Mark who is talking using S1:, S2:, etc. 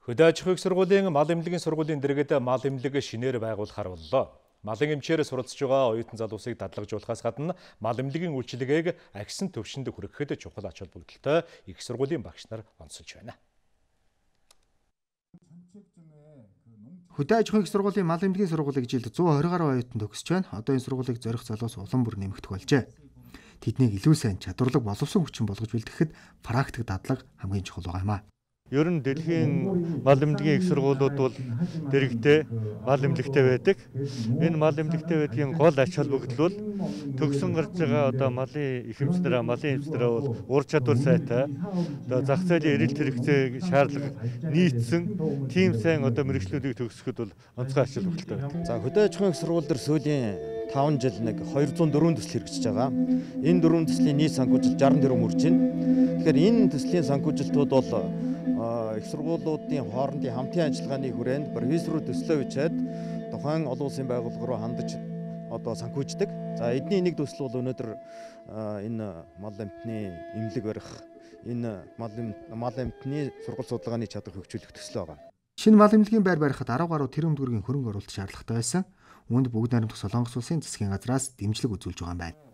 S1: Хөдөө аж ахуйн сургуулийн мал эмнэлгийн сургуулийн дэргэд мал эмнэлэг шинээр байгуулахаар боллоо. Малын эмчээр суралцж байгаа оюутан залуусыг дадлагжуулахаас гадна мал эмнэлгийн үйлчилгээг агсан төвшөнд хүрэхэд чухал ач холбогдолтой их сургуулийн багш нар онцолж байна.
S2: Хөдөө аж ахуйн сургуулийн мал эмнэлгийн сургуулийг жилд 120 гаруй оюутан төгсөж байна. Одоо энэ сургуулийг зорих залуус улам бүр нэмэгдэх болжээ. Тэднийг илүү сайн чадварлаг боловсон хүчин болгож бэлтгэхэд практик дадлага хамгийн чухал байгаа юм аа.
S3: Ер нь дэлхийн мал эмнэлгийн их сургуулиуд бол дэрэгтэй мал эмнэлэгтэй байдаг. Энэ мал эмнэлэгтэй байдгийн гол ач холбогдол бол төгсөн гарч байгаа одоо малын эмчнэрээ бол ур чадвар сайтай. Одоо зах зээлийн эрэлт хэрэгцээг шаардлага нийцсэн тийм сайн одоо мэргэжлүүдийг төгсгөхөд бол онцгой ач холбогдолтой байдаг.
S4: За хөдөө аж ахуйн сургууль дээр сүүлийн 5 жил 204 төсөл хэрэгжиж байгаа. Энэ 4 төслийн нийт санхүүжилт 64 мөрж байна. Тэгэхээр энэ төслийн санхүүжилтүүд бол их сургуулиудын хоорондын хамтын ажиллагааны хүрээнд профессорууд төслөө бичээд тухайн олон улсын байгууллага руу хандаж одоо санхүүждэг. За эдний нэг төсөл бол өнөөдөр энэ мал амтны эмнэлэг барих, энэ мал амтны сургууль судалгааны чадвар хөгжүүлэх төсөл байгаа.
S2: Шинэ мал эмнэлгийн байр барихад 10 гаруй тэрбум төгрөгийн хөрөнгө оруулалт шаардлагатай байсан. Үүнд бүгд найрамдах Солонгос улсын засгийн газраас дэмжлэг үзүүлж байгаа юм байна.